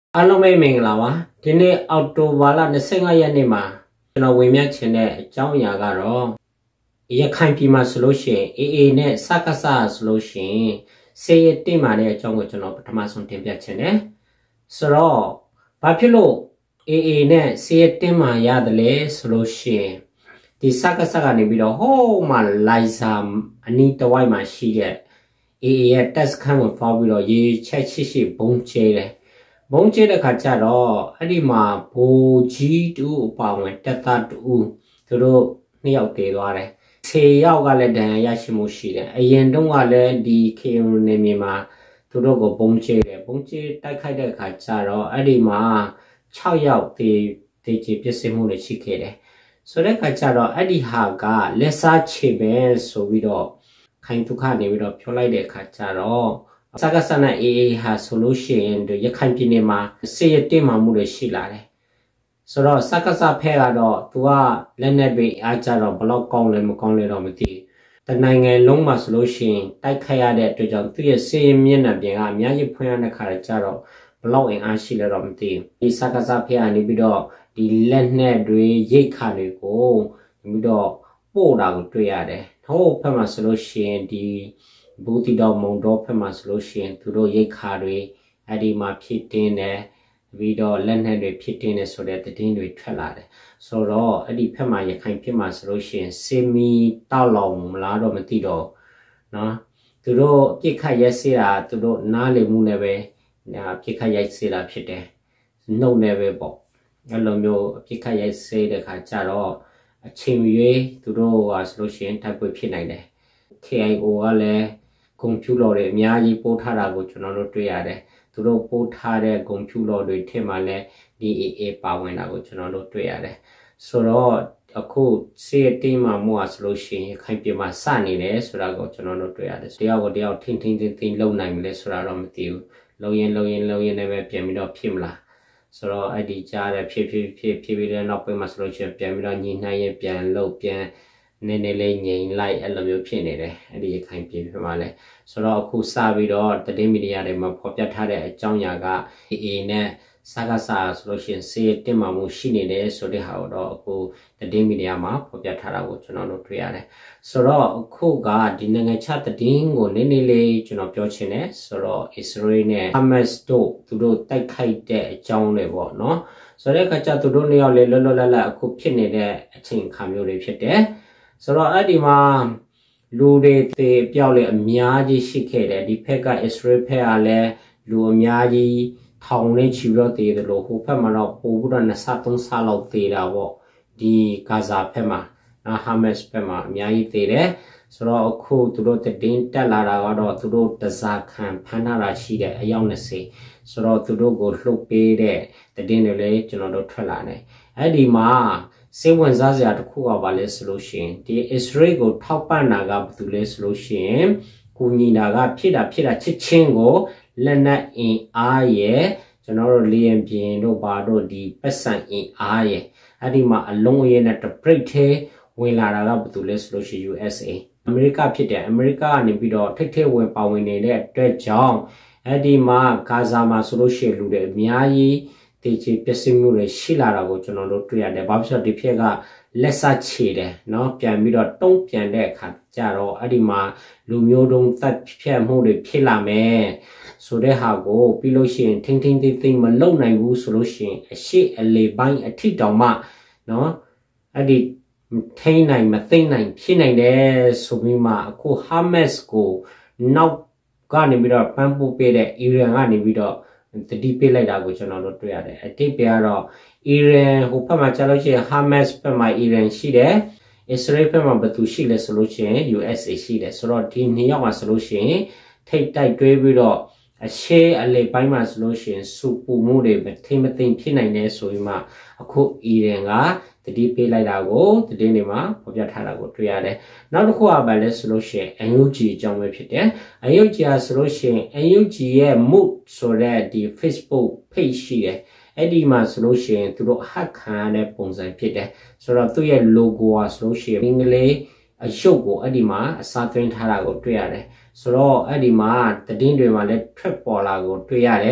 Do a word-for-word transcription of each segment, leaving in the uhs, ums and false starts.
အားလုံးပဲမင်္ဂလာပါဒီနေ့အောက်တိုဘာလtwenty-fiveရက်နေ့မှာကျွန်တော်ဝင်မြချင်တဲ့အကြောင်းအရာကတော့ရခိုင်ပြည်မှာဆိုလို့ရှိရင် A A နဲ့စကစဆိုလို့ရှိရင်စေရတိမာတဲ့အကြောင်းကိုကျွန်တော်ပထမဆုံးတင်ပြချင်တယ်ဆိုတော့ဘာဖြစ်လို့ A A နဲ့စေရတိမာရတယ်လဲဆိုလို့ရှိရင်ဒီစကစကနေပြီးတော့ဟိုးမှာလိုက်စာအနီးတစ်ဝိုက်မှာရှိတဲ့ A A ရဲ့ test ခန်းကိုဖောက်ပြီးတော့ရေချက်ရှိရှိဘုံကျဲတယ်ဘုံကျဲတဲ့ခါကျတော့အဲ့ဒီမှာဘိုးကြီးတူအပါဝင်တက်သားတူသူတို့နှစ်ယောက်တည်သွားတယ်tenယောက်ကလည်းဒဏ်ရာရရှိမှုရှိတယ်အရင်တုန်းကလည်းဒီ K M နေမြေမှာသူတို့ကိုဘုံကျဲတယ်ဘုံကျဲတိုက်ခိုက်တဲ့ခါကျတော့အဲ့ဒီမှာsixယောက်တည်တည်ချပစ္စည်းမှုတွေရှိခဲ့တယ်ဆိုတဲ့ခါကျတော့အဲ့ဒီဟာကလက်စားချေပဲဆိုပြီးတော့ခိုင်ဒုက္ခနေပြီးတော့ပြောလိုက်တဲ့ခါကျတော့စကားစနာ A A ဟာဆိုလို့ရှိရင်ရခိုင်ပြည်နယ်မှာစေရတိမာမှုတွေရှိလာတယ်ဆိုတော့စကားစဖဲကတော့သူကလက်နက်တွေအားကြတော့ဘလောက်ကောင်းလဲမကောင်းလဲတော့မသိတနိုင်ငံလုံးမှာဆိုလို့ရှိရင်တိုက်ခိုက်ရတဲ့အတွက်ကြောင့်သူရဲ့စေမျက်နှာပြင်ကအများကြီးဖွင့်ရတဲ့ခါကျတော့ဘလောက်အင်အားရှိလဲတော့မသိဒီစကားစဖဲကနေပြီးတော့ဒီလက်နက်တွေရိတ်ခါတွေကိုပြီးတော့ပို့တာကိုတွေ့ရတယ်ဟိုဘက်မှာဆိုလို့ရှိရင်ဒီဘူတီတော်မုံတော်ဖက်မှာဆိုလို့ရှိရင်သူတို့ရိတ်ခါတွေအဲ့ဒီမှာဖြစ်တင်းတယ်ပြီးတော့လက်နက်တွေဖြစ်တင်းတယ်ဆိုတဲ့သတင်းတွေထွက်လာတယ်ဆိုတော့အဲ့ဒီဖက်မှာရခိုင်ဖြစ်မှာဆိုလို့ရှိရင်စေမီတောက်လောင်မလားတော့မသိတော့နော်သူတို့ပြစ်ခတ်ရက်စေးတာသူတို့နားလေမှုနဲ့ပဲပြစ်ခတ်ရိုက်စေးတာဖြစ်တယ်နှုတ်နဲ့ပဲပေါ့အဲ့လိုမျိုးပြစ်ခတ်ရိုက်စေးတဲ့ခါကျတော့အချိန်ရွေးသူတို့ဟာဆိုလို့ရှိရင်တိုက်ပွဲဖြစ်နိုင်တယ် K I O ကလည်းကွန်ပျူတာတွေအများကြီးပို့ထားတာကိုကျွန်တော်တို့တွေ့ရတယ်သူတို့ပို့ထားတဲ့ကွန်ပျူတာတွေထက်မှလည်း D A A ပါဝင်တာကိုကျွန်တော်တို့တွေ့ရတယ်ဆိုတော့အခုစေတီမှာမို့อ่ะဆိုလို့ရှိရင်ခိုင်ပြမှာစနေတယ်ဆိုတာကိုကျွန်တော်တို့တွေ့ရတယ်တယောက်ကိုတယောက်ထင်းထင်းထင်းထင်းလုံနိုင်မလဲဆိုတာတော့မသိဘူးလုံရင်လုံရင်လုံရင်လည်းပဲပြန်ပြီးတော့ဖြစ်မလားဆိုတော့အဲ့ဒီကြားတဲ့ဖြစ်ဖြစ်ဖြစ်ဖြစ်ပြီးတဲ့နောက်ပိုင်းမှာဆိုလို့ရှိရင်ပြန်ပြီးတော့ညီနှိုင်းရင်ပြန်လုံပြန်နည်းနည်းလေးငြိမ်လိုက်အဲ့လိုမျိုးဖြစ်နေတယ်အဲ့ဒီခိုင်ပြဖြစ်မှာလဲဆိုတော့အခုစပြီးတော့သတင်းမီဒီယာတွေမှာဖော်ပြထားတဲ့အကြောင်းအရာက A A နဲ့စကားစားဆိုလို့ရှိရင်စေတင်မှမှုရှိနေတယ်ဆိုတဲ့ဟာတော့အခုသတင်းမီဒီယာမှာဖော်ပြထားတာကိုကျွန်တော်တို့တွေ့ရတယ်ဆိုတော့အခုကဒီနိုင်ငံခြားသတင်းကိုနည်းနည်းလေးကျွန်တော်ပြောချင်တယ်ဆိုတော့ Israel နဲ့ Hamas တို့သူတို့တိုက်ခိုက်တဲ့အကြောင်းတွေပေါ့နော်ဆိုတဲ့အခါကျသူတို့နှစ်ယောက်လေးလွတ်လွတ်လပ်လပ်အခုဖြစ်နေတဲ့အချိန်အခါမျိုးတွေဖြစ်တယ်ဆိုတော့အဲ့ဒီမှာလူတွေတေပြောက်လေအများကြီးရှိခဲ့တယ်ဒီဖက်က Israel ဖက်ကလည်းလူအများကြီးထောင်နဲ့ချီတော့တေတယ်လို့ဟိုဖက်မှာတော့ပို့ပြီးတော့နှစ်ဆသုံးဆလောက်တေတာပေါ့ဒီဂါဇာဖက်မှာနော် Hamas ဖက်မှာအများကြီးတေတယ်ဆိုတော့အခုသူတို့တင်းတက်လာတာကတော့သူတို့တစားခံဖမ်းထားတာရှိတယ်အယောက်twentyဆိုတော့သူတို့ကိုလှုပ်ပေးတဲ့တင်းတွေလည်းကျွန်တော်တို့ထွက်လာတယ်အဲ့ဒီမှာစေဝင်စားစရာတစ်ခုကပါလဲဆိုလို့ရှိရင်ဒီ Israel ကိုထောက်ပံ့တာကဘာလို့လဲဆိုလို့ရှိရင်ကိုညီနာကဖြစ်တာဖြစ်တာချစ်ချင်းကိုလက်နက်အင်အားရဲ့ကျွန်တော်တို့လေရင်ပြင်တို့ဘာတို့ဒီပတ်စံအင်အားရဲ့အဲ့ဒီမှာအလုံးအရင်းနဲ့တပရိတ်သေးဝင်လာတာကဘာလို့လဲဆိုလို့ရှိရင် U S A အမေရိကဖြစ်တယ်အမေရိကကနေပြီးတော့ထိတ်ထိတ်ဝင်ပါဝင်နေတဲ့အတွက်ကြောင့်အဲ့ဒီမှာဂါဇာမှာဆိုလို့ရှိရင်လူတွေအများကြီးတေချေပစ္စည်းမျိုးတွေရှိလာတာကိုကျွန်တော်တို့တွေ့ရတယ်။ဘာဖြစ်လို့ဒီဖက်ကလက်စချေတယ်နော်ပြန်ပြီးတော့တုံးပြန်တဲ့အခါကျတော့အဲ့ဒီမှာလူမျိုးတုံးသတ်ဖြတ်မှုတွေဖြစ်လာမယ်ဆိုတဲ့ဟာကိုပြီးလို့ရှိရင်ထင်းထင်းသိသိမလုံနိုင်ဘူးဆိုလို့ရှိရင်အရှိအလေပိုင်းအထိတောင်မှနော်အဲ့ဒီထိန်းနိုင်မသိနိုင်ဖြစ်နိုင်တယ်ဆိုပြီးမှအခု Hamas ကိုနောက်ကနေပြီးတော့ပန်းပို့ပေးတဲ့ Iran ကနေပြီးတော့တတိပေးလိုက်တာကိုကျွန်တော်တို့တွေ့ရတယ်အတိတ်ပဲကတော့ Iran ဟိုဘက်မှာကျလို့ရှိရင် Hamas ဘက်မှာ Iran ရှိတယ် Israel ဘက်မှာဘယ်သူရှိလဲဆိုလို့ရှိရင် U S A ရှိတယ်ဆိုတော့ဒီနှစ်ယောက်မှာဆိုလို့ရှိရင်ထိတ်တိုက်တွဲပြီးတော့အရှေ့အလေပိုင်းမှာဆိုလို့ရှိရင်စူပူမှုတွေမထိမသိဖြစ်နိုင်တယ်ဆိုပြီးမှအခု Iran ကတတိပေးလိုက်တာကိုသတင်းတွေမှာဖော်ပြထားတာကိုတွေ့ရတယ်နောက်တစ်ခုကဘာလဲဆိုလို့ရှိရင် N U G အကြောင်းပဲဖြစ်တယ် N U G ကဆိုလို့ရှိရင် N U G ရဲ့ mood ဆိုတဲ့ဒီ Facebook page ရှိတယ်အဲ့ဒီမှာဆိုလို့ရှိရင်သူတို့ဟက်ခံရတဲ့ပုံစံဖြစ်တယ်ဆိုတော့သူ့ရဲ့ logo อ่ะဆိုလို့ရှိရင်အင်္ဂလိပ်အရုပ်ကိုအဲ့ဒီမှာအစားသွင်းထားတာကိုတွေ့ရတယ်ဆိုတော့အဲ့ဒီမှာသတင်းတွေမှာလည်းထွက်ပေါ်လာကိုတွေ့ရတယ်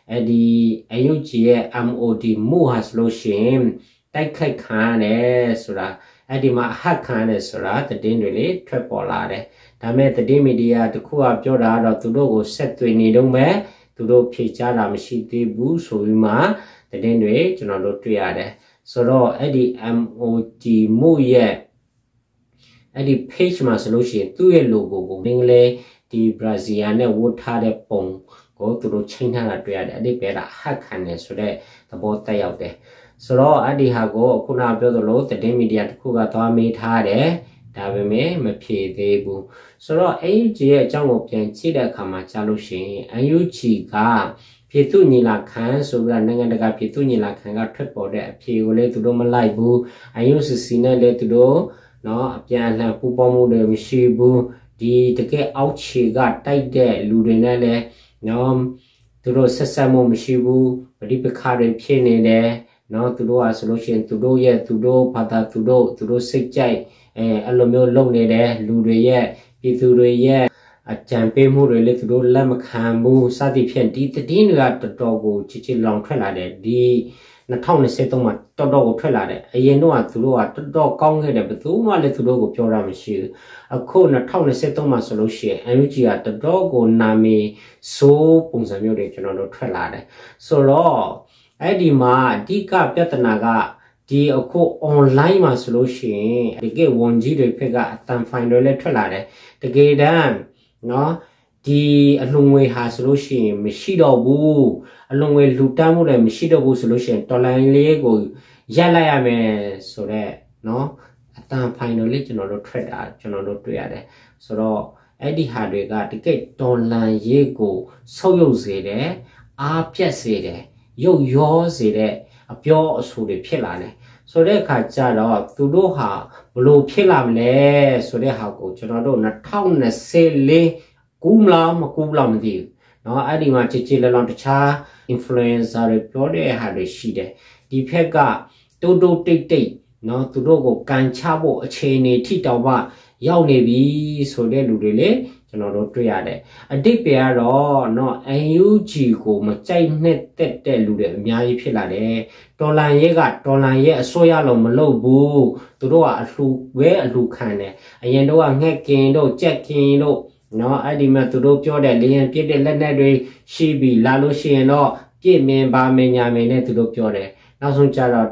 Eddie Ayuji M O D Muhas Loshim, Daikai Kane Sura, Edima Hakane Sura, the din really trepolade. Dame the Dimidia, the Kua Joda, to do set to any dome, to do Pichara Mashiti Bu, Suima, the din way, to not triade. So Eddie M O D Muye. Eddie page ma solution to a logo, mainly the Brazilian wood had a pong, go to China to Eddie better hack so that the boat tie out there. So Eddie Hago, Kuna build the load, the immediate Kuga made hard eh, Davime, Mapi, Debu. So A G Jungle Pian Chida Kama Chalushin, and you chica. Pitu nila kan so ra nanga daga pitu nila kan ga thwet paw de aphe ko le tu do ma lai bu ayu sisi ne le tu do no apyan hlan pu paw mu de mashi bu di take auk che ga tai de lu de ne le no tu do sat sat mo mashi bu padi pakha de phit ne de no tu do a so lo shin tu do ye tu do phata tu do tu do sait jai eh a lo myo long ne de lu de ye pitu de ye a champion mu le tu do lam khan mu sa ti phyan di tin ga to to ko chi chi long thwet la de di two thousand twenty-three ma to to ko thwet la de ayen no a tu do a to to kaung ke de ba tu ma le tu do ko pyo ra ma shi akho two thousand twenty-three ma so lo shi N U G a to to ko na me so pong san myo de chon do thwet la de so lo ai di ma di ka pyatana ga di akho online ma so lo shi de ke won ji de phet ga atan fine de le thwet la de de ke dan no di alungwe ha solution mashi do bu alungwe lu tan mu le mashi do bu solution to line le ko yat lai ya me so de no atan final le chno do thread da chno do twi ya de so do ai di ha de ga ticket to line ye ko sau yau se de a pyat se de yau yo se de a pyo asu de phit la ne so de kha cha do tu do ha blo phit la mle so de ha ko chno do twenty twenty-fourကူးမလားမကူးလားမသိဘူးเนาะအဲ့ဒီမှာချစ်ချစ်လလောင်တခြား influencer တွေပြောတဲ့ဟာတွေရှိတယ်ဒီဖက်ကတိုးတိုးတိတ်တိတ်เนาะသူတို့ကိုကန်ချဖို့အခြေအနေထိတောင်မှရောက်နေပြီဆိုတဲ့လူတွေလေကျွန်တော်တို့တွေ့ရတယ်အတိတ်ပဲကတော့เนาะ N U G ကိုမကြိုက်နဲ့တက်တဲ့လူတွေအများကြီးဖြစ်လာတယ်တော်လန်ရဲကတော်လန်ရဲအစိုးရလုံးမလုပ်ဘူးသူတို့ကအလှူပဲအလှူခံတယ်အရင်တော့ငှက်ကင်တို့ကြက်ကင်တို့no adi ma tu do pyo de lian pit de lat net twe shi bi la lo shi yin do pit min ba min nya min ne tu do pyo de naw son cha do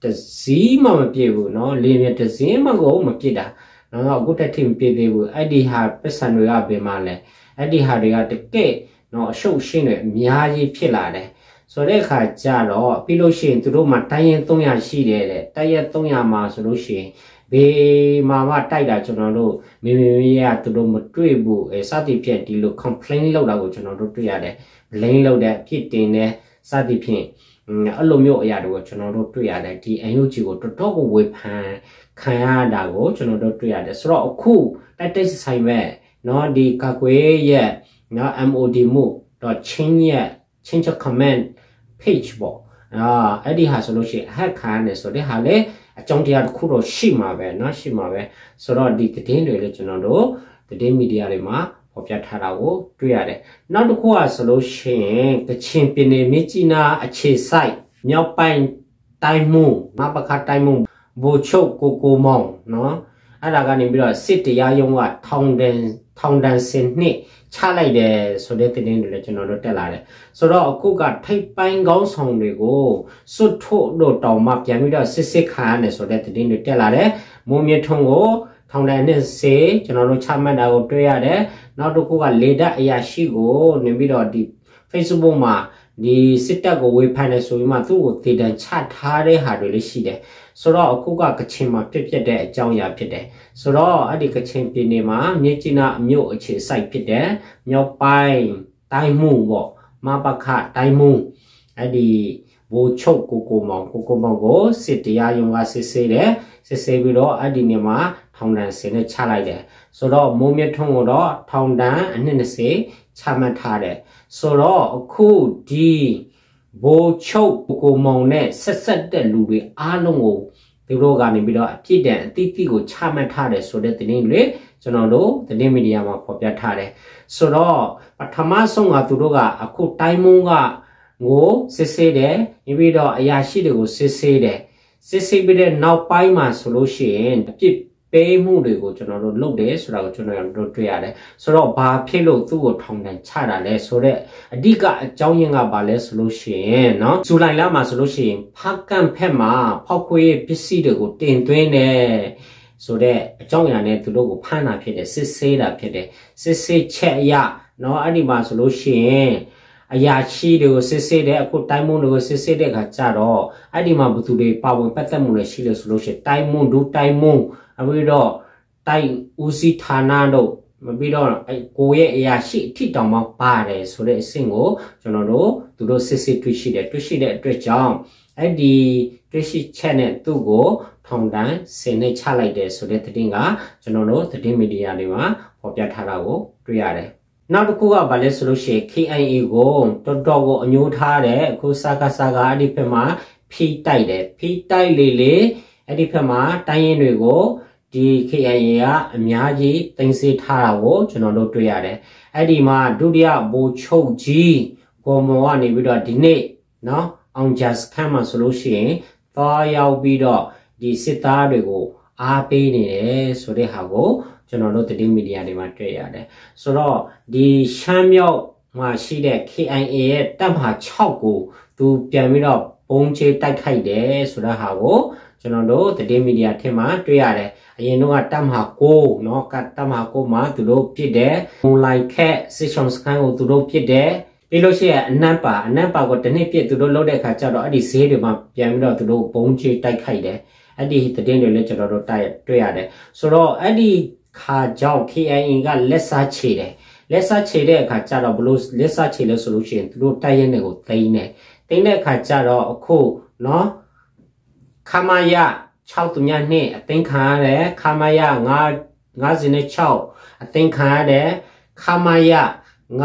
tsi ma ma pit bu no le myan tsin ma ko ma pit da no aku tat thi ma pit de bu adi ha passan twe ga bin ma le adi ha de ga tke no a shou shin twe a mya ji phit la de so de kha cha do pi lo shi yin tu do ma tai yin three hundred shi de de tai yin three hundred ma so lo shiဘေးမှာမတိုက်တာကျွန်တော်တို့မေမေမေရသူတို့မတွေ့ဘူးအဲစသည်ဖြင့်ဒီလို complain လောက်တာကိုကျွန်တော်တို့တွေ့ရတယ် blame လောက်တဲ့အဖြစ်တင်တဲ့စသည်ဖြင့်အဲ့လိုမျိုးအရာတွေကိုကျွန်တော်တို့တွေ့ရတယ်ဒီ N U G ကိုတော်တော်ကိုဝေဖန်ခံရတာကိုကျွန်တော်တို့တွေ့ရတယ်ဆိုတော့အခုတိုက်တိုက်ဆိုင်မဲ့เนาะဒီကကွေးရဲ့เนาะ M O D mo.change ရဲ့ change comment page ပေါ့အာအဲ့ဒီဟာဆိုလို့ရှိရင် hack ခံရတယ်ဆိုတဲ့ဟာလေအကြောင်းတရားတစ်ခုတော့ရှိမှာပဲเนาะရှိမှာပဲဆိုတော့ဒီသတင်းတွေလည်းကျွန်တော်တို့သတင်းမီဒီယာတွေမှာဖော်ပြထားတာကိုတွေ့ရတယ်နောက်တစ်ခုကဆိုလို့ရှိရင်ကချင်ပြည်နယ်မြစ်ကြီးနားအခြေစိုက်မြောက်ပိုင်းတိုင်းမှုမပခတိုင်းမှုဘိုချုပ်ကိုကိုမောင်เนาะအဲ့ဒါကနေပြီးတော့စစ်တရားရုံးကထောင်ဒဏ်ထောင်ဒဏ်စင်နှစ်ချလိုက်တယ်ဆိုတဲ့သတင်းတွေလည်းကျွန်တော်တို့တက်လာတယ်ဆိုတော့အခုကထိပ်ပိုင်းကောင်းဆောင်တွေကိုစွတ်ထုတ်တော့တောင်မှပြန်ပြီးတော့စစ်စစ်ခံရတယ်ဆိုတဲ့သတင်းတွေတက်လာတယ်မိုးမြထုံကိုထောင်ဒဏ်နဲ့စေကျွန်တော်တို့ချမှတ်တာကိုတွေ့ရတယ်နောက်တစ်ခုကလေတပ်အရာရှိကိုနေပြီးတော့ဒီ Facebook မှာဒီစစ်တပ်ကိုဝေဖန်နေဆိုပြီးမှသူ့ကိုတေတံချထားတဲ့ဟာတွေလည်းရှိတယ်ဆိုတော့အခုကကချင်မှာဖြစ်ဖြစ်တဲ့အကြောင်းအရာဖြစ်တယ်ဆိုတော့အဲ့ဒီကချင်ပြည်နယ်မှာမြစ်ကြီးနားအမြို့အခြေစိုက်ဖြစ်တယ်မြောက်ပိုင်းတိုင်းမှုပေါ့မပခတိုင်းမှုအဲ့ဒီဘိုးချုပ်ကိုကိုမောင်ကိုကိုမောင်ကိုစစ်တရားရုံးကစစ်ဆေးတယ်စစ်ဆေးပြီးတော့အဲ့ဒီနေမှာထောင်ဒဏ်စင်နဲ့ချလိုက်တယ်ဆိုတော့မိုးမြထုံးကိုတော့ထောင်ဒဏ်အနှစ်twentyချမှတ်ထားတယ်ဆိုတော့အခုဒီဘိုးချုပ်ကိုမောင်နဲ့ဆက်ဆက်တဲ့လူတွေအားလုံးကိုသူတို့ကနေပြီးတော့အပြစ်ဒဏ်အတိအကျကိုချမှတ်ထားတယ်ဆိုတဲ့သတင်းတွေကျွန်တော်တို့သတင်းမီဒီယာမှာဖော်ပြထားတယ်ဆိုတော့ပထမဆုံးကသူတို့ကအခုတိုင်းမုံကငိုစစ်ဆေးတယ်ပြီးတော့အရာရှိတွေကိုစစ်ဆေးတယ်စစ်ဆေးပြီးတဲ့နောက်ပိုင်းမှာဆိုလို့ရှိရင်အပြစ်ပေးမှုတွေကိုကျွန်တော်တို့လုပ်တယ်ဆိုတာကိုကျွန်တော်တို့တွေ့ရတယ်ဆိုတော့ဘာဖြစ်လို့သူ့ကိုထောင်ဒဏ်ချတာလဲဆိုတော့အဓိကအကြောင်းရင်းကဘာလဲဆိုလို့ရှိရင်เนาะဇူလိုင်လမှာဆိုလို့ရှိရင်ဖကန့်ဖက်မှာဖောက်ခွေးပစ္စည်းတွေကိုတင်သွင်းတယ်ဆိုတော့အကြောင်းအရာနဲ့သူတို့ကိုဖမ်းတာဖြစ်တယ်စစ်ဆေးတာဖြစ်တယ်စစ်ဆေးချက်အရเนาะအဲ့ဒီမှာဆိုလို့ရှိရင်အရာရှိတွေကိုစစ်ဆေးတယ်အခုတိုင်းမုံတွေကိုစစ်ဆေးတဲ့အခါကျတော့အဲ့ဒီမှာဘသူတွေပါဝင်ပတ်သက်မှုတွေရှိလို့ဆိုလို့ရှိရင်တိုင်းမုံဒူတိုင်းမုံပြီးတော့တိုင်းဦးစီးဌာနတို့ပြီးတော့အဲ့ကိုရဲ့အရာရှိအထိတောင်မှပါတယ်ဆိုတဲ့အဆင့်ကိုကျွန်တော်တို့သူတို့စစ်စစ်တွေ့ရှိတယ်တွေ့ရှိတဲ့အတွက်ကြောင့်အဲ့ဒီတွေ့ရှိချက်နဲ့သူ့ကိုထောင်ဒဏ်ဆင်နေချလိုက်တယ်ဆိုတဲ့သတင်းကကျွန်တော်တို့သတင်းမီဒီယာတွေမှာဖော်ပြထားတာကိုတွေ့ရတယ်နောက်တစ်ခုကဘာလဲဆိုလို့ရှိရင် K I A ကိုတော်တော်ကိုအညှိုးထားတယ်အခုစကားစကားအဲ့ဒီဘက်မှာဖိတိုက်တယ်ဖိတိုက်လေလေအဲ့ဒီဘက်မှာတိုင်းရင်းတွေကိုဒီ K I A ကအများကြီးတင်စီထားတာကိုကျွန်တော်တို့တွေ့ရတယ်အဲ့ဒီမှာဒုတိယဗိုလ်ချုပ်ကြီးကိုမောကနေပြီးတော့ဒီနေ့เนาะအောင်ဂျတ်ခမ်းမှာဆိုလို့ရှိရင်သွားရောက်ပြီးတော့ဒီစစ်သားတွေကိုအားပေးနေတယ်ဆိုတဲ့ဟာကိုကျွန်တော်တို့သတင်းမီဒီယာတွေမှာတွေ့ရတယ်ဆိုတော့ဒီရှမ်းမြောက်မှာရှိတဲ့ K I A ရဲ့တပ်မဟာ၆ကိုသူပြန်ပြီးတော့ပုံချေတိုက်ခိုက်တယ်ဆိုတဲ့ဟာကိုကျွန်တော်တို့သတင်းမီဒီယာထက်မှာတွေ့ရတယ်အရင်တော့တပ်မဟာ၉เนาะကတပ်မဟာ၉မှာသူတို့ပြစ်တယ်အွန်လိုင်းခက်စစ်ဆောင်စခန်းကိုသူတို့ပြစ်တယ်ပြီးလို့ရှိရင်အနက်ပါအနက်ပါကိုတစ်နှစ်ပြစ်သူတို့လုပ်တဲ့အခါကျတော့အဲ့ဒီဈေးတွေမှာပြန်ပြီးတော့သူတို့ပုံချေတိုက်ခိုက်တယ်အဲ့ဒီသတင်းတွေလည်းကျွန်တော်တို့တိုက်တွေ့ရတယ်ဆိုတော့အဲ့ဒီခါကြောင့် K I A ကလက်စားချေတယ်လက်စားချေတဲ့အခါကျတော့ဘလို့လက်စားချေလဲဆိုလို့ရှိရင်သူတို့တိုက်ရဲနေကိုသိမ်းတယ်သိမ်းတဲ့အခါကျတော့အခုเนาะခမရ၆သူညနှစ်အသိမ်းခံရတယ်ခမရ9 56အသိမ်းခံရတယ်ခမရ9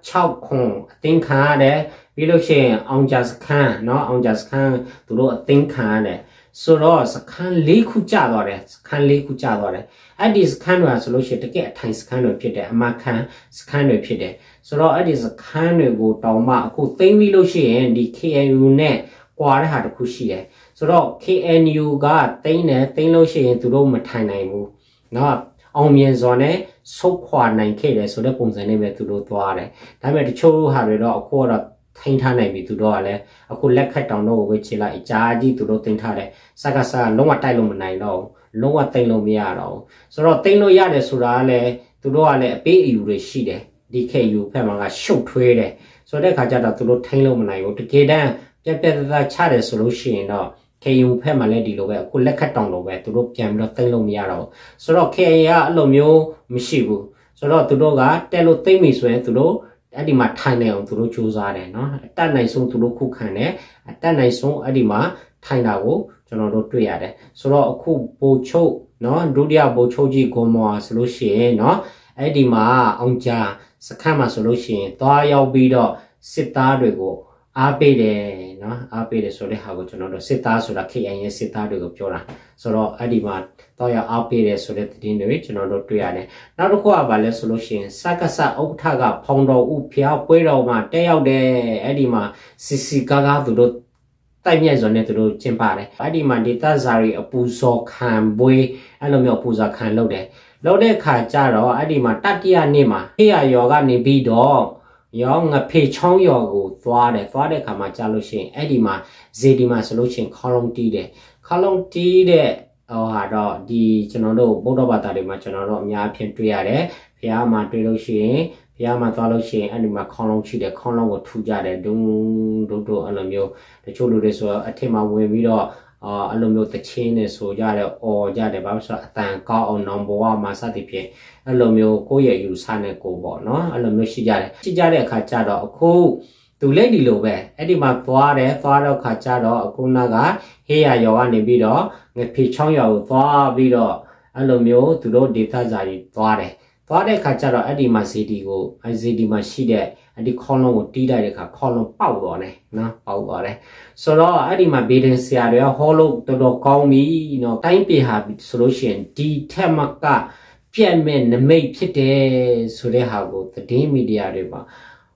6ခွန်အသိမ်းခံရတယ်ပြီးလို့ရှိရင်အောင်ဂျာစခန်းเนาะအောင်ဂျာစခန်းသူတို့အသိမ်းခံရတယ်ဆိုတော့စခန်း၄ခုကျသွားတယ်စခန်း၄ခုကျသွားတယ်အဲ့ဒီစခန်းတွေဆိုလို့ရှိရင်တကယ်အထိုင်စခန်းတွေဖြစ်တယ်အမခန်းစခန်းတွေဖြစ်တယ်ဆိုတော့အဲ့ဒီစခန်းတွေကိုတောင်မှအခုသိမ်းပြီးလို့ရှိရင်ဒီ K N U နဲ့ကွာတဲ့ဟာတစ်ခုရှိတယ်ဆိုတော့ K N U ကသိမ်းတယ်သိမ်းလို့ရှိရင်သူတို့မထိုင်နိုင်ဘူးเนาะအောင်မြင်စွာနဲ့ဆုတ်ခွာနိုင်ခဲ့တယ်ဆိုတဲ့ပုံစံနဲ့ပဲသူတို့သွားတယ်ဒါပေမဲ့တချို့ဟာတွေတော့အခုတော့ထိန်းထားနိုင်ပြီသူတို့ကလည်းအခုလက်ခတ်တောင်တော့ဝေချလိုက်အကြာကြီးသူတို့တင်ထားတယ်စကားစကားလုံးဝတိုက်လို့မနိုင်တော့လုံးဝတိတ်လို့မရတော့ဆိုတော့တိတ်လို့ရတယ်ဆိုတာကလည်းသူတို့ကလည်းအပေးအယူတွေရှိတယ်ဒီ K U ဖက်မှာကရှုပ်ထွေးတယ်ဆိုတဲ့ခါကျတော့သူတို့ထိန်းလို့မနိုင်ဘူးတကယ်တမ်းပြက်ပြက်သားသားချတယ်ဆိုလို့ရှိရင်တော့ K U ဖက်မှာလည်းဒီလိုပဲအခုလက်ခတ်တောင်လို့ပဲသူတို့ပြန်ပြီးတော့တိတ်လို့မရတော့ဆိုတော့ K A ကအဲ့လိုမျိုးမရှိဘူးဆိုတော့သူတို့ကတက်လို့သိမ့်ပြီဆိုရင်သူတို့အဲ့ဒီမှာထိုင်နေအောင်သူတို့စူးစမ်းတယ်เนาะအတက်နိုင်ဆုံးသူတို့ခုခံတယ်အတက်နိုင်ဆုံးအဲ့ဒီမှာထိုင်တာကိုကျွန်တော်တို့တွေ့ရတယ်ဆိုတော့အခုဘိုလ်ချုပ်เนาะဒုတိယဘိုလ်ချုပ်ကြီးကိုမောဆိုလို့ရှိရင်เนาะအဲ့ဒီမှာအောင်ဂျာစခန်းမှာဆိုလို့ရှိရင်သွားရောက်ပြီးတော့စစ်သားတွေကိုအားပေးတယ်เนาะအားပေးတယ်ဆိုတဲ့ဟာကိုကျွန်တော်တို့စစ်သားဆိုတာ K I A ရဲ့စစ်သားတွေကိုပြောတာဆိုတော့အဲ့ဒီမှာတော့ရအားပေးတယ်ဆိုတဲ့သတင်းတွေကျွန်တော်တို့တွေ့ရတယ်နောက်တစ်ခုကဘာလဲဆိုလို့ရှိရင်စက္ကစဥက္ကဋ္ဌကဖောင်တော်ဥဖျားပွဲတော်မှာတက်ရောက်တယ်အဲ့ဒီမှာစီစီကားကားသူတို့တိုက်မြတ်စွာနဲ့သူတို့ကျင်းပါတယ်အဲ့ဒီမှာဒေသဇာရီအပူဇော်ခံပွဲအဲ့လိုမျိုးအပူဇော်ခံလုပ်တယ်လုပ်တဲ့ခါကျတော့အဲ့ဒီမှာတတိယနေ့မှာဖေရယောကနေပြီးတော့ရောငဖေချောင်းရောကိုသွားတယ်သွားတဲ့ခါမှာကြာလို့ရှိရင်အဲ့ဒီမှာဇေဒီမှာဆိုလို့ရှိရင်ခေါလုံးတီးတယ်ခေါလုံးတီးတဲ့ဟိုဟာတော့ဒီကျွန်တော်တို့ဗုဒ္ဓဘာသာတွေမှာကျွန်တော်တို့အများအဖြစ်တွေ့ရတယ်ဖះမှာတွေ့လို့ရှိရင်ဖះမှာသွားလို့ရှိရင်အဲ့ဒီမှာခေါလုံးရှိတယ်ခေါလုံးကိုထူကြတယ်ဒုံဒုံဒုံအဲ့လိုမျိုးတချို့လူတွေဆိုအထက်မှာဝင်ပြီးတော့အာအဲ့လိုမျိုးတချင်းနဲ့ဆိုကြတယ်အော်ကြတယ်ဘာလို့ဆိုအတန်ကောက်အောင်နောင်ဘဝမှာစသည်ဖြင့်အဲ့လိုမျိုးကိုယ့်ရဲ့ယူဆနဲ့ကိုပေါ့နော်အဲ့လိုမျိုးရှိကြတယ်ရှိကြတဲ့အခါကျတော့အခုသူလက်ဒီလိုပဲအဲ့ဒီမှာသွားတယ်သွားတော့ခါကျတော့အခုနကဟေးရရောကနေပြီးတော့ငဖေချောင်းရောကိုသွားပြီးတော့အဲ့လိုမျိုးသူတို့ဒေသစာကြီးသွားတယ်သွားတဲ့ခါကျတော့အဲ့ဒီမှာဇီဒီကိုအဲ့ဇီဒီမှာရှိတဲ့အဲ့ဒီခေါလုံးကိုတီးလိုက်တဲ့ခါခေါလုံးပေါက်သွားတယ်နော်ပေါက်သွားတယ်ဆိုတော့အဲ့ဒီမှာဘေဒင်ဆရာတွေကဟောလို့တော်တော်ကောင်းပြီနော်တိုင်းပြည်ဟာဆိုလို့ရှိရင်ဒီထက်မှကပြက်မဲ့နမိတ်ဖြစ်တယ်ဆိုတဲ့ဟာကိုသတင်းမီဒီယာတွေမှာ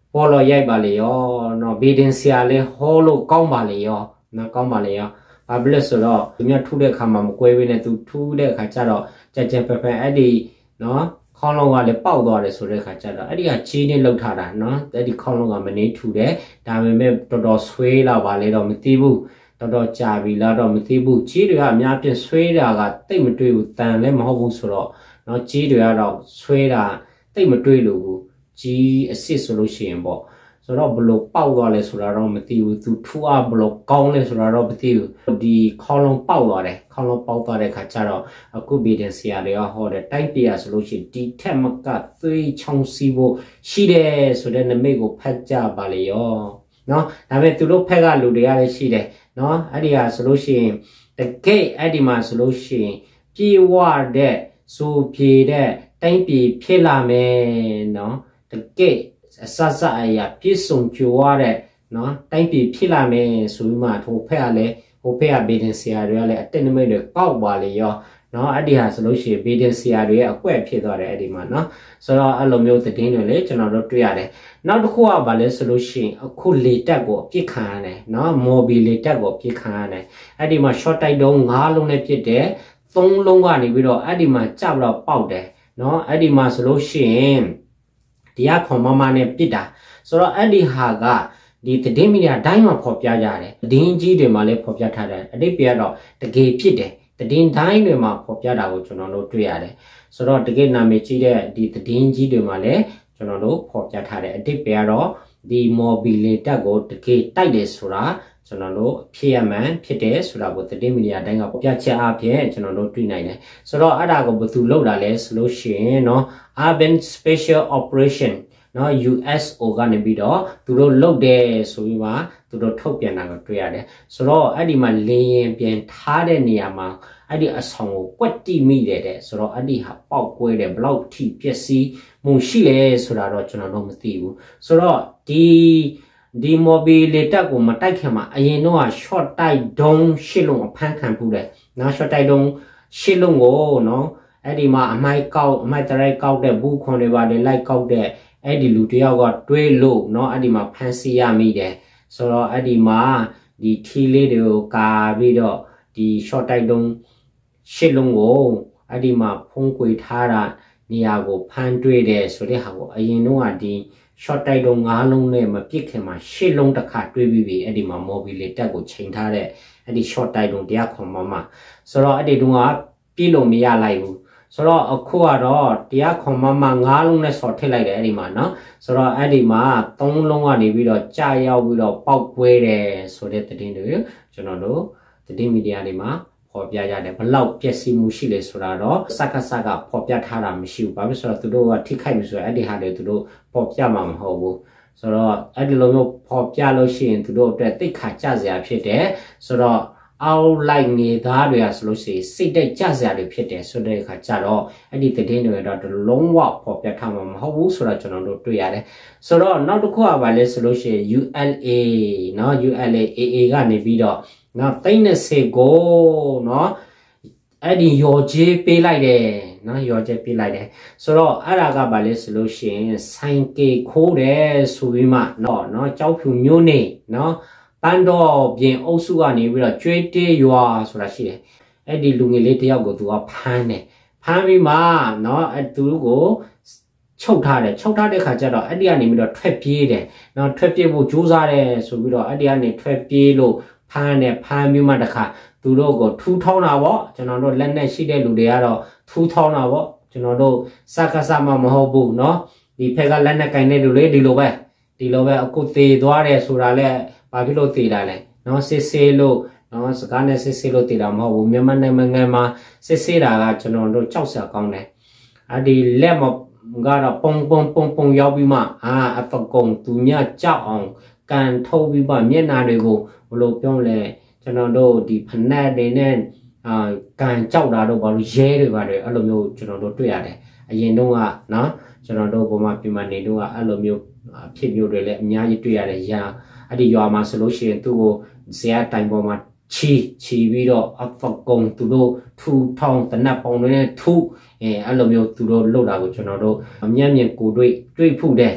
ပေါ်လို့ရိုက်ပါလေရောနော်ဘေးတင်ဆရာလေးဟောလို့ကောင်းပါလေရောနော်ကောင်းပါလေရောဘာဖြစ်လဲဆိုတော့သူများထူးတဲ့ခါမှာမကွဲဘဲနဲ့သူထူးတဲ့ခါကျတော့ကြက်ကြက်ပက်ပက်အဲ့ဒီနော်ခေါင်းလုံးကလည်းပေါက်သွားတယ်ဆိုတဲ့ခါကျတော့အဲ့ဒီကချီးနဲ့လှုပ်ထားတာနော်အဲ့ဒီခေါင်းလုံးကမနေထူတယ်ဒါပေမဲ့တော်တော်ဆွေးလာပါလေတော့မသိဘူးတော်တော်ကြာပြီလားတော့မသိဘူးချီးတွေကအများပြဆွေးတာကတိတ်မတွေ့ဘူးတန်လည်းမဟုတ်ဘူးဆိုတော့နော်ချီးတွေကတော့ဆွေးတာတိတ်မတွေ့လို့ဘူးကြီးအစ်စ်ဆိုလို့ရှိရင်ပေါ့ဆိုတော့ဘလို့ပေါက်သွားလဲဆိုတာတော့မသိဘူးသူထူအားဘလို့ကောင်းလဲဆိုတာတော့မသိဘူးဒီခေါင်းလုံးပေါက်သွားတယ်ခေါင်းလုံးပေါက်သွားတဲ့ခါကျတော့အခုဗီဒင်ဆရာတွေကဟောတယ်တိုက်ပြရဆိုလို့ရှိရင်ဒီထက်မကသွေးချောင်းစီးဖို့ရှိတယ်ဆိုတဲ့နမိတ်ကိုဖတ်ကြပါလေရောနော်ဒါပေမဲ့သူတို့ဖက်ကလူတွေကလည်းရှိတယ်နော်အဲ့ဒီဟာဆိုလို့ရှိရင်တကယ်အဲ့ဒီမှာဆိုလို့ရှိရင်ပြေဝတဲ့ဆိုပြေတဲ့တိုင်းပြည်ဖြစ်လာမယ်နော်တကယ်အစစအရာပြည့်စုံကြွားတဲ့နော်တိုင်းပြည်ဖြစ်လာမယ်ဆိုပြီးမှဟိုဖက်ကလည်းဟိုဖက်ကဗီဒင်ဆရာတွေကလည်းအတက်နမိတ်တွေကောက်ပါလေရောနော်အဲ့ဒီဟာဆိုလို့ရှိရင်ဗီဒင်ဆရာတွေရဲ့အကွက်ဖြစ်သွားတယ်အဲ့ဒီမှာနော်ဆိုတော့အဲ့လိုမျိုးသတင်းတွေလေကျွန်တော်တို့တွေ့ရတယ်နောက်တစ်ခုကဘာလဲဆိုလို့ရှိရင်အခုလေတက်ကိုအပြစ်ခံရတယ်နော်မော်ဘီလေတက်ကိုအပြစ်ခံရတယ်အဲ့ဒီမှာ short တိုက်တုံး၅လုံးနဲ့ဖြစ်တယ်သုံးလုံးကနေပြီးတော့အဲ့ဒီမှာကြောက်တော့ပေါက်တယ်နော်အဲ့ဒီမှာဆိုလို့ရှိရင်တရားခွန်မမနဲ့ပြစ်တာဆိုတော့အဲ့ဒီဟာကဒီသတင်းမီဒီယာတိုင်းမှာဖော်ပြကြတယ်သတင်းကြီးတွေမှာလည်းဖော်ပြထားတယ်အတိတ်ပြတော့တကယ်ဖြစ်တယ်သတင်းတိုင်းတွေမှာဖော်ပြတာကိုကျွန်တော်တို့တွေ့ရတယ်ဆိုတော့တကယ်နာမည်ကြီးတဲ့ဒီသတင်းကြီးတွေမှာလည်းကျွန်တော်တို့ဖော်ပြထားတယ်အတိတ်ပြတော့ဒီမော်ဘီလေတက်ကိုတကယ်တိုက်တယ်ဆိုတာကျွန်တော်တို့ဖြစ်ရမှန်ဖြစ်တယ်ဆိုတာကိုသတင်းမီဒီယာတိုင်းကဖော်ပြချက်အပြင်ကျွန်တော်တို့တွေ့နိုင်တယ်ဆိုတော့အဲ့ဒါကိုဘယ်သူလုပ်တာလဲဆိုလို့ရှိရင်เนาะ Urban Special Operation နော် U S O ကနေပြီးတော့သူတို့လုတ်တယ်ဆိုပြီးမှသူတို့ထုတ်ပြန်တာကိုတွေ့ရတယ်ဆိုတော့အဲ့ဒီမှာလေရင်ပြန်ထားတဲ့နေရာမှာအဲ့ဒီအဆောင်ကိုကွက်တိမိတယ်တဲ့ဆိုတော့အဲ့ဒီဟာပေါက်ကွဲတယ်ဘလောက်ထိပျက်စီးမှုရှိလဲဆိုတာတော့ကျွန်တော်တို့မသိဘူးဆိုတော့ဒီဒီမော်ဘီလေတက်ကိုမတိုက်ခင်မှာအရင်တော့ short တိုက်ဒုံးရှစ်လုံးအဖမ်းခံပူတယ်နော် short တိုက်ဒုံးရှစ်လုံးကိုနော်အဲ့ဒီမှာအမိုက်ကောက်အမိုက်တရိုက်ကောက်တဲ့ဘူးခွန်တွေပါလေလိုက်ကောက်တဲ့အဲ့ဒီလူတယောက်ကတွေးလို့เนาะအဲ့ဒီမှာဖန်ဆီးရမိတယ်ဆိုတော့အဲ့ဒီမှာဒီထီလေးတွေကိုကာပြီးတော့ဒီ short တိုက်တုံးရှစ်လုံးကိုအဲ့ဒီမှာဖုံးကွေထားတာနေရာကိုဖမ်းတွေ့တယ်ဆိုတဲ့ဟာကိုအရင်တော့ကဒီ short တိုက်တုံး၅လုံးနဲ့မပြစ်ခင်မှာရှစ်လုံးတစ်ခါတွေးပြီးပြီအဲ့ဒီမှာ mobile တက်ကိုချိန်ထားတဲ့အဲ့ဒီ short တိုက်တုံးတရားခွန်မမဆိုတော့အဲ့ဒီတုန်းကပြည့်လို့မရလိုက်ဘူးဆိုတော့အခုကတော့တရားခွန်မမ၅လုံးနဲ့ဆော်ထည့်လိုက်တယ်အဲ့ဒီမှာเนาะဆိုတော့အဲ့ဒီမှာသုံးလုံးကနေပြီးတော့ကြာရောက်ပြီးတော့ပေါက်ကွဲတယ်ဆိုတဲ့သတင်းတွေကျွန်တော်တို့သတင်းမီဒီယာတွေမှာဖော်ပြရတယ်ဘလောက်ပျက်စီးမှုရှိလဲဆိုတာတော့စက္ကစကဖော်ပြထားတာမရှိဘူးဘာဖြစ်ဆိုတော့သူတို့ကထိခိုက်ပြီဆိုတော့အဲ့ဒီဟာတွေသူတို့ဖော်ပြမှာမဟုတ်ဘူးဆိုတော့အဲ့ဒီလိုမျိုးဖော်ပြလို့ရှိရင်သူတို့အတွက်တိတ်ခါကြစရာဖြစ်တယ်ဆိုတော့အောက်လိုက်နေသားတွေကဆိုလို့ရှိရင်စိတ်တက်ကြစရာတွေဖြစ်တယ်ဆိုတဲ့အခါကျတော့အဲ့ဒီသတင်းတွေတော့လုံးဝဖော်ပြထားမှာမဟုတ်ဘူးဆိုတော့ကျွန်တော်တို့တွေ့ရတယ်ဆိုတော့နောက်တစ်ခုကဘာလဲဆိုလို့ရှိရင် U L A เนาะ U L A A A ကနေပြီးတော့နော်သိန်း20ကိုနော်အဲ့ဒီရော်ကျေးပေးလိုက်တယ်နော်ရော်ကျေးပေးလိုက်တယ်ဆိုတော့အဲ့ဒါကဘာလဲဆိုလို့ရှိရင်ဆိုင်ကေခိုးတယ်ဆိုပြီးမှနော်နော်ကြောက်ဖြူမျိုးနေနော်ပန်းတော်ပြင်အုပ်စုကနေပြီးတော့ကျွေးတေးရွာဆိုတာရှိတယ်အဲ့ဒီလူငယ်လေးတယောက်ကိုသူကဖမ်းတယ်ဖမ်းပြီးမှနော်အဲ့သူကိုချုပ်ထားတယ်ချုပ်ထားတဲ့ခါကျတော့အဲ့ဒီကနေပြီးတော့ထွက်ပြေးတယ်နော်ထွက်ပြေးဖို့ကြိုးစားတယ်ဆိုပြီးတော့အဲ့ဒီကနေထွက်ပြေးလို့ဖမ်းတယ်ဖမ်းပြီးမှတခါသူတို့ကိုထူထောင်းတာပေါ့ကျွန်တော်တို့လက်နဲ့ရှိတဲ့လူတွေကတော့ထူထောင်းတာပေါ့ကျွန်တော်တို့စကားစမှမဟုတ်ဘူးเนาะဒီဖက်ကလက်နဲ့ကင်တဲ့လူတွေဒီလိုပဲဒီလိုပဲအခုသေးသွားတယ်ဆိုတာလဲဘာဖြစ်လို့သေးတာလဲเนาะစစ်ဆေးလို့เนาะစကားနဲ့စစ်ဆေးလို့သေးတာမဟုတ်ဘူးမြန်မာနိုင်ငံမှာစစ်ဆေးတာကကျွန်တော်တို့ကြောက်စရာကောင်းတယ်အဲ့ဒီလက်မကတော့ပုံပုံပုံပုံရောက်ပြီးမှအာအပကုံသူမြကြောက်အောင်ကန်ထုတ်ပြီးမှမျက်နာတွေကိုဘလို့ပြောလဲကျွန်တော်တို့ဒီဖနက်တွေနဲ့အာကန်ကြောက်တာတို့ဘာလို့ရဲတွေပါတယ်အဲ့လိုမျိုးကျွန်တော်တို့တွေ့ရတယ်အရင်တုန်းကနော်ကျွန်တော်တို့ဘုံမှာပြမနေတုန်းကအဲ့လိုမျိုးဖြစ်မျိုးတွေလည်းအများကြီးတွေ့ရတယ်ရာအဲ့ဒီရွာမှာဆိုလို့ရှိရင်သူ့ကိုဇေယတိုင်ပေါ်မှာချီချီပြီးတော့အဖကုံသူတို့ထူထောင်းတနတ်ပေါင်းတွေနဲ့ထူအဲအဲ့လိုမျိုးသူတို့လှုပ်တာကိုကျွန်တော်တို့အမျက်မြင်ကိုတွေ့တွေ့ဖူးတယ်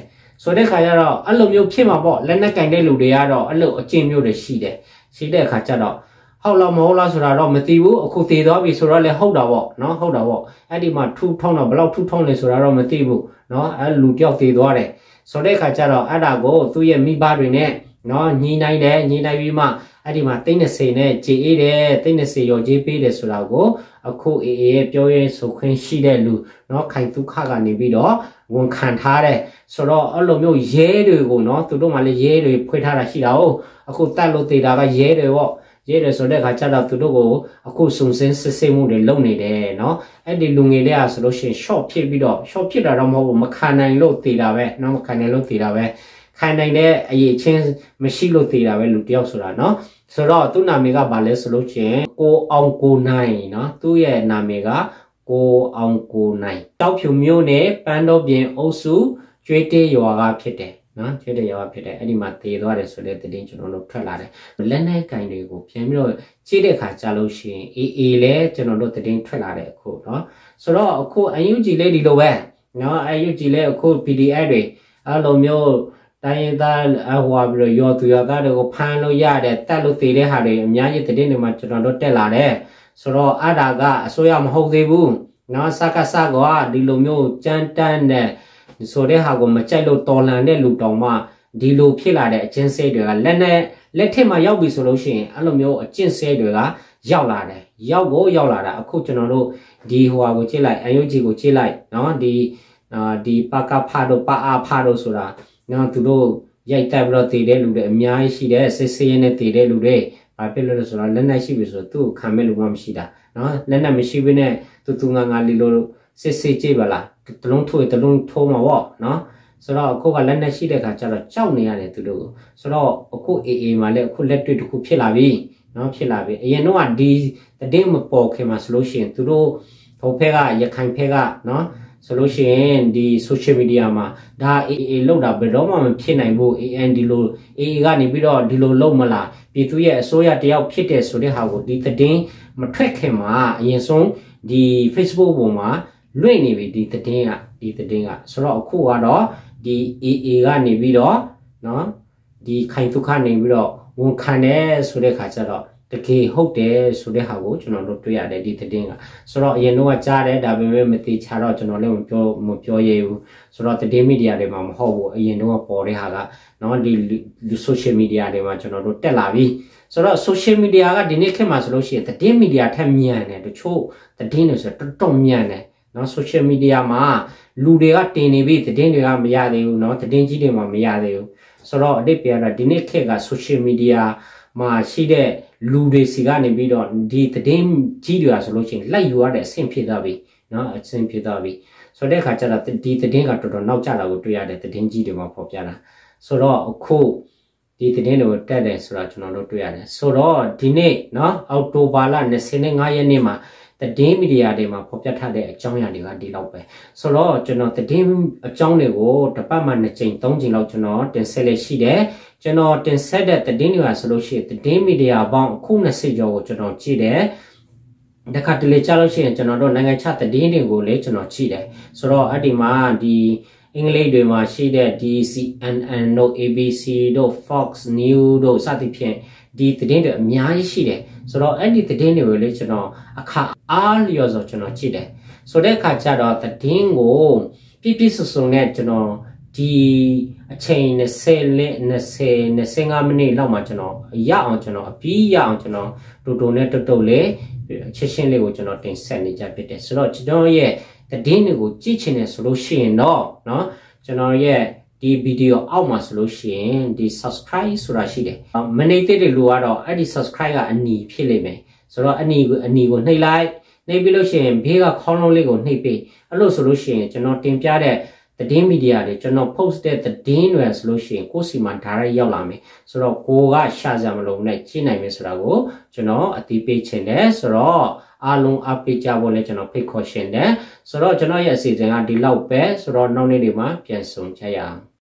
ဆိုတဲ့ခါကျတော့အဲ့လိုမျိုးဖြစ်မှာပေါ့လက်နက်ကင်တဲ့လူတွေကတော့အဲ့လိုအကျင့်မျိုးတွေရှိတယ်ရှိတဲ့အခါကျတော့ဟုတ်လားမဟုတ်လားဆိုတာတော့မသိဘူးအခုသေသွားပြီဆိုတော့လည်းဟုတ်တာပေါ့နော်ဟုတ်တာပေါ့အဲ့ဒီမှာထူထောင်းတော့ဘယ်လောက်ထူထောင်းလဲဆိုတာတော့မသိဘူးနော်အဲ့လူတယောက်သေသွားတယ်ဆိုတဲ့အခါကျတော့အဲ့ဒါကိုသူ့ရဲ့မိဘတွေနဲ့နော်ညီနိုင်တယ်ညီနိုင်ပြီးမှအဲ့ဒီမှာတိတ်နေစေနဲ့ကြေအေးတယ်တိတ်နေစေရောကြေးပေးတယ်ဆိုတာကိုအခုအေးအေးပြောရဲဆိုခွင့်ရှိတဲ့လူနော်ခိုင်ဒုက္ခကနေပြီးတော့ဝန်ခံထားတယ်ဆိုတော့အဲ့လိုမျိုးရဲတွေကိုနော်သူတို့မှလည်းရဲတွေဖွေးထားတာရှိတာဟုတ်အခုတတ်လို့တေတာကရဲတွေပေါ့ရဲတွေဆိုတဲ့အခါကျတော့သူတို့ကိုအခုစုံစင်းစစ်ဆေးမှုတွေလုပ်နေတယ်နော်အဲ့ဒီလူငယ်တွေကဆိုလို့ရှိရင် short ဖြစ်ပြီးတော့ short ဖြစ်တာတော့မဟုတ်ဘူးမခံနိုင်လို့တေတာပဲနော်မခံနိုင်လို့တေတာပဲခံနိုင်တဲ့အရေးချင်းမရှိလို့တေတာပဲလူတယောက်ဆိုတာနော်ဆိုတော့သူ့နာမည်ကဘာလဲဆိုလို့ရှိရင်ကိုအောင်ကိုနိုင်နော်သူ့ရဲ့နာမည်ကကိုအောင်ကိုနိုင်တောက်ဖြူမျိုးနဲ့ပန်းတော်ပြင်အုပ်စုကျွေးတေးရွာကဖြစ်တယ်နော်ကျွေးတေးရွာကဖြစ်တယ်အဲ့ဒီမှာတေသွားတယ်ဆိုတဲ့သတင်းကျွန်တော်တို့ထွက်လာတယ်လက်နဲ့ကင်တွေကိုပြန်ပြီးတော့ကြည့်တဲ့အခါကြာလို့ရှိရင်အေးအေးလဲကျွန်တော်တို့သတင်းထွက်လာတယ်အခုနော်ဆိုတော့အခုအယူဂျီလေးဒီလိုပဲနော်အယူဂျီလေးအခု ပီ ဒီ အက်ဖ် တွေအဲ့လိုမျိုးတိုင်းရင်းသားအဟွာပြီးတော့ရောသူရောသားတွေကိုဖမ်းလို့ရတယ်တက်လို့တည်တဲ့ဟာတွေအများကြီးသတင်းတွေမှာကျွန်တော်တို့တက်လာတယ်ဆိုတော့အဲ့ဒါကအစိုးရမဟုတ်သေးဘူးနော်စကားစကားကဒီလိုမျိုးကြမ်းတမ်းတဲ့ဆိုတဲ့ဟာကိုမကြိုက်လို့တော်လန်တဲ့လူတောင်မှဒီလိုဖြစ်လာတဲ့အကျင့်စိတ်တွေကလက်နဲ့လက်ထက်မှာရောက်ပြီဆိုလို့ရှိရင်အဲ့လိုမျိုးအကျင့်စိတ်တွေကရောက်လာတယ်ရောက်ကိုရောက်လာတာအခုကျွန်တော်တို့ဒီဟိုဟာကိုကြည့်လိုက်အယုတ်ကြီးကိုကြည့်လိုက်နော်ဒီအာဒီပါကဖာတို့ပါအာဖာတို့ဆိုတာနော်သူတို့ရိုက်တက်ပြီးတော့တည်တဲ့လူတွေအများကြီးရှိတယ်စစ်စေးရင်းနဲ့တည်တဲ့လူတွေဘာဖြစ်လို့လဲဆိုတော့လက်နက်ရှိပြီဆိုတော့သူ့ကိုခံမဲ့လူမှမရှိတာနော်လက်နက်မရှိဘဲနဲ့သူသူငါငါလီလိုစစ်စေးကြည့်ပါလားတလုံးထိုးတလုံးထိုးမှာပေါ့နော်ဆိုတော့အခုကလက်နက်ရှိတဲ့ခါကျတော့ကြောက်နေရတယ်သူတို့ဆိုတော့အခုအေးအေးမှာလည်းအခုလက်တွေ့တစ်ခုဖြစ်လာပြီနော်ဖြစ်လာပြီအရင်တော့ဒီတည်မပေါ်ခင်မှာဆိုလို့ရှိရင်သူတို့ဟိုဖက်ကရခိုင်ဖက်ကနော်ဆိုလို့ရှိရင်ဒီ social media မှာဒါအေးအေးလောက်တာဘယ်တော့မှမဖြစ်နိုင်ဘူး အေးအန် ဒီလိုအေးအေးကနေပြီးတော့ဒီလိုလောက်မလားပြည်သူရဲ့အစိုးရတယောက်ဖြစ်တယ်ဆိုတဲ့ဟာကိုဒီသတင်းမထွက်ခင်မှာအရင်ဆုံးဒီ Facebook ပေါ်မှာလွင့်နေပြီဒီသတင်းကဒီသတင်းကဆိုတော့အခုကတော့ဒီအေးအေးကနေပြီးတော့နော်ဒီခိုင်ဒုက္ခနေပြီးတော့ဝန်ခံတယ်ဆိုတဲ့ခါကျတော့တကယ်ဟုတ်တယ်ဆိုတဲ့ဟာကိုကျွန်တော်တို့တွေ့ရတယ်ဒီသတင်းကဆိုတော့အရင်တော့ကြားတယ်ဒါပေမဲ့မသိချတော့ကျွန်တော်လည်းမပြောမပြောရဘူးဆိုတော့သတင်းမီဒီယာတွေမှာမဟုတ်ဘူးအရင်တော့ပေါ်တဲ့ဟာကနော်ဒီ social media တွေမှာကျွန်တော်တို့တက်လာပြီဆိုတော့ social media ကဒီနေ့ခေတ်မှာဆိုလို့ရှိရင်သတင်းမီဒီယာထက်မြန်တယ်တချို့သတင်းတွေဆိုတော်တော်မြန်တယ်နော် social media မှာလူတွေကတင်နေပြီသတင်းတွေကမရသေးဘူးနော်သတင်းကြီးတွေမှာမရသေးဘူးဆိုတော့အတိတ်ပြတာဒီနေ့ခေတ်က social media မှာရှိတဲ့လူတွေစီကနေပြီးတော့ဒီသတင်းကြီးတွေဆိုလို့ရှိရင်လိုက်ယူရတဲ့အဆင့်ဖြစ်သွားပြီနော်အဆင့်ဖြစ်သွားပြီဆိုတဲ့အခါကျတော့ဒီသတင်းကတော်တော်နောက်ကျတာကိုတွေ့ရတဲ့သတင်းကြီးတွေမှာပေါ်ပြတာဆိုတော့အခုဒီသတင်းတွေကိုတက်တယ်ဆိုတော့ကျွန်တော်တို့တွေ့ရတယ်ဆိုတော့ဒီနေ့နော်အောက်တိုဘာလ၂၅ရက်နေ့မှာသတင်းမီဒီယာတွေမှာဖော်ပြထားတဲ့အကြောင်းအရာတွေကဒီလောက်ပဲဆိုတော့ကျွန်တော်သတင်းအကြောင်းတွေကိုတစ်ပတ်မှနှစ်ကြိမ်သုံးကြိမ်လောက်ကျွန်တော်တင်ဆက်လက်ရှိတယ်ကျွန်တော်တင်ဆက်တဲ့သတင်းတွေကဆိုလို့ရှိရင်သတင်းမီဒီယာပေါင်းအခု၂၀ကျော်ကိုကျွန်တော်ကြည့်တယ်တခါတလေကြားလို့ရှိရင်ကျွန်တော်တို့နိုင်ငံခြားသတင်းတွေကိုလည်းကျွန်တော်ကြည့်တယ်ဆိုတော့အဲ့ဒီမှာဒီအင်္ဂလိပ်တွေမှာရှိတဲ့ ဒီ စီ အန် အန် တို့ အေ ဘီ စီ တို့ Fox News တို့စသဖြင့်ဒီသတင်းတွေအများကြီးရှိတယ်ဆိုတော့အဲ့ဒီသတင်းတွေကိုလည်းကျွန်တော်အခါအားလျော်စွာကျွန်တော်ကြည့်တယ်ဆိုတဲ့အခါကျတော့သတင်းကိုပြည့်ပြည့်စုံစုံနဲ့ကျွန်တော်ဒီအချိန်၂၀လက်၂၀ ၂၅မိနစ်လောက်မှကျွန်တော်ရအောင်ကျွန်တော်အပြီးရအောင်ကျွန်တော်တူတူနဲ့တုတ်တုတ်လေးချက်ချင်းလေးကိုကျွန်တော်တင်ဆက်နေကြဖြစ်တယ်ဆိုတော့ကျွန်တော်ရဲ့သတင်းတွေကိုကြည့်ချင်တယ်ဆိုလို့ရှိရင်တော့เนาะကျွန်တော်ရဲ့ဒီဗီဒီယိုအောက်မှာဆိုလို့ရှိရင်ဒီ subscribe ဆိုတာရှိတယ်မနေတဲ့လူကတော့အဲ့ဒီ subscribe ကအနီဖြစ်လိမ့်မယ်ဆိုတော့အနီကိုအနီကိုနှိပ်လိုက်နှိပ်ပြီးလို့ရှိရင်ဘေးကခေါင်းလုံးလေးကိုနှိပ်ပြီးအဲ့လိုဆိုလို့ရှိရင်ကျွန်တော်တင်ပြတဲ့သတင်းမီဒီယာတွေကျွန်တော် post တဲ့သတင်းတွေဆိုလို့ရှိရင်ကိုယ်စီမှာ direct ရောက်လာမယ်ဆိုတော့ကိုကရှာကြမလို့နဲ့ကြည့်နိုင်မယ်ဆိုတာကိုကျွန်တော်အသိပေးချင်တယ်ဆိုတော့အားလုံးအပိကြဖို့လည်းကျွန်တော်ဖိတ်ခေါ်ရှင်တယ်ဆိုတော့ကျွန်တော်ရဲ့အစီအစဉ်ကဒီလောက်ပဲဆိုတော့နောက်နေ့တွေမှာပြန်ဆုံကြရအောင်